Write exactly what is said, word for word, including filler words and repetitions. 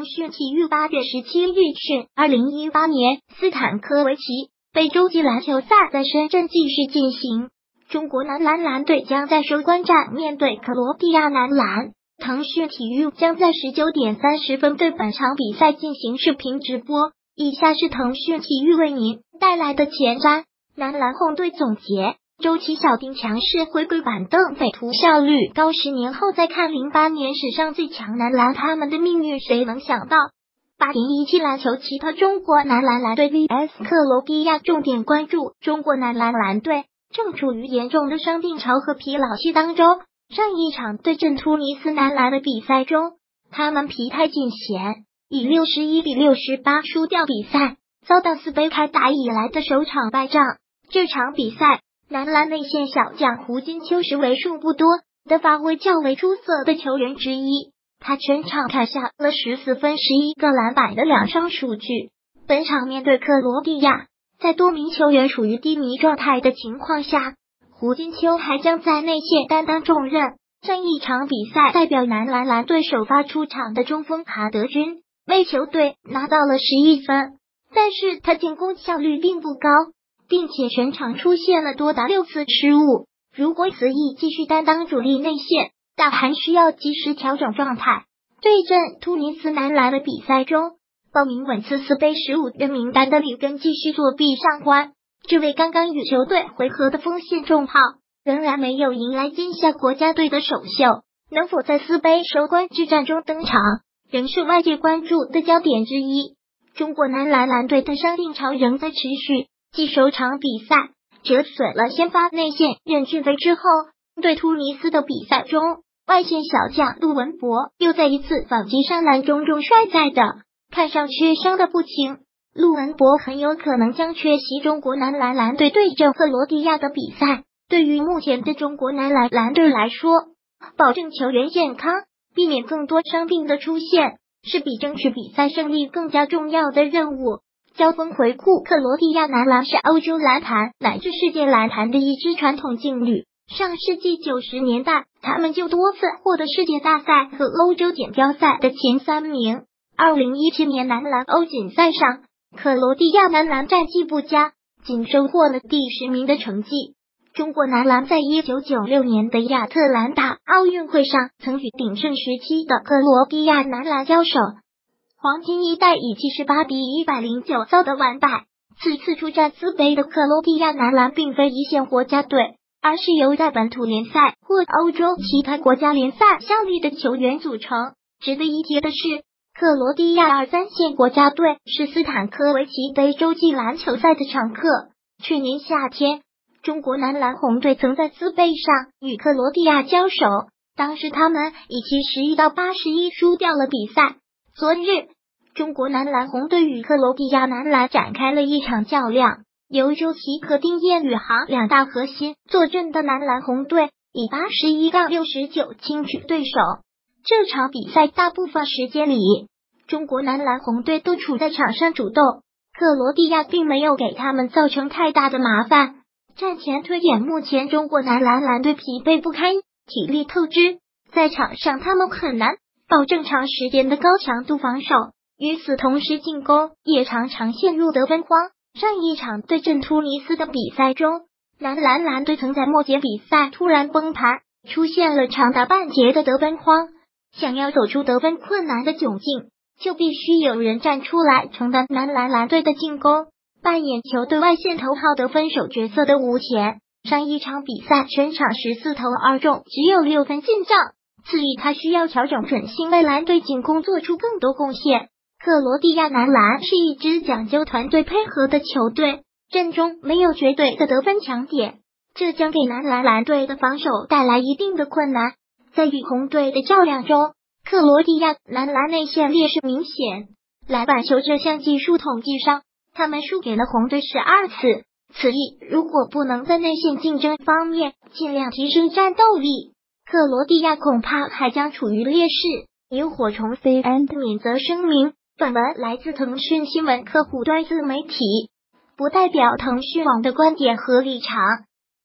讯体育八月十七日讯，二零一八年斯坦科维奇杯洲际篮球赛在深圳继续进行，中国男篮篮队将在收官战面对克罗地亚男篮。腾讯体育将在十九点三十分对本场比赛进行视频直播。以下是腾讯体育为您带来的前瞻。男篮红队总结：周琦小丁强势回归板凳，匪徒效率高。十年后再看零八年史上最强男篮，他们的命运谁能想到？八零一七篮球奇葩中国男篮篮队 V S 克罗地亚，重点关注中国男篮篮队正处于严重的伤病潮和疲劳期当中。上一场对阵突尼斯男篮的比赛中，他们疲态尽显，以六十一比六十八输掉比赛，遭到四杯开打以来的首场败仗。这场比赛，男篮内线小将胡金秋是为数不多的发挥较为出色的球员之一，他全场砍下了十四分、十一个篮板的两双数据。本场面对克罗地亚，在多名球员属于低迷状态的情况下，胡金秋还将在内线担当重任。上一场比赛，代表男篮篮队首发出场的中锋卡德军为球队拿到了十一分，但是他进攻效率并不高，并且全场出现了多达六次失误。如果此役继续担当主力内线，但还需要及时调整状态。对阵突尼斯男篮的比赛中，报名本次四杯十五人名单的里根继续作弊上官。这位刚刚与球队回合的锋线重炮仍然没有迎来今夏国家队的首秀，能否在四杯收官之战中登场，仍是外界关注的焦点之一。中国男篮篮队的伤病潮仍在持续，继首场比赛折损了先发内线任骏飞之后，对突尼斯的比赛中，外线小将陆文博又在一次反击上篮中中摔在的，看上去伤得不轻。陆文博很有可能将缺席中国男篮篮队对阵克罗地亚的比赛。对于目前的中国男篮篮队来说，保证球员健康，避免更多伤病的出现，是比争取比赛胜利更加重要的任务。交锋回顾，克罗地亚男篮是欧洲篮坛乃至世界篮坛的一支传统劲旅。上世纪九十年代，他们就多次获得世界大赛和欧洲锦标赛的前三名。二零一七年男篮欧锦赛上，克罗地亚男篮战绩不佳，仅收获了第十名的成绩。中国男篮在一九九六年的亚特兰大奥运会上，曾与鼎盛时期的克罗地亚男篮交手，黄金一代以七十八比一百零九遭到完败。此次出战四杯的克罗地亚男篮并非一线国家队，而是由在本土联赛或欧洲其他国家联赛效力的球员组成。值得一提的是，克罗地亚二三线国家队是斯坦科维奇杯洲际篮球赛的常客。去年夏天，中国男篮红队曾在斯杯上与克罗地亚交手，当时他们以七十一到八十一输掉了比赛。昨日，中国男篮红队与克罗地亚男篮展开了一场较量，由周琦和丁彦雨航两大核心坐镇的男篮红队以八十一比六十九轻取对手。这场比赛大部分时间里，中国男篮红队都处在场上主动，克罗地亚并没有给他们造成太大的麻烦。战前推演，目前中国男篮篮队疲惫不堪，体力透支，在场上他们很难保证长时间的高强度防守，与此同时进攻也常常陷入得分荒。上一场对阵突尼斯的比赛中，男篮篮队曾在末节比赛突然崩盘，出现了长达半节的得分荒。想要走出得分困难的窘境，就必须有人站出来承担男篮篮队的进攻，扮演球队外线头号得分手角色的吴前。上一场比赛全场十四投二中，只有六分进账。次役他需要调整准心，为蓝队进攻做出更多贡献。克罗地亚男篮是一支讲究团队配合的球队，阵中没有绝对的得分强点，这将给男篮蓝队的防守带来一定的困难。在与红队的较量中，克罗地亚男篮内线劣势明显，篮板球这项技术统计上，他们输给了红队十二次。此役如果不能在内线竞争方面尽量提升战斗力，克罗地亚恐怕还将处于劣势。萤火虫 C and 免责声明，本文来自腾讯新闻客户端自媒体，不代表腾讯网的观点和立场。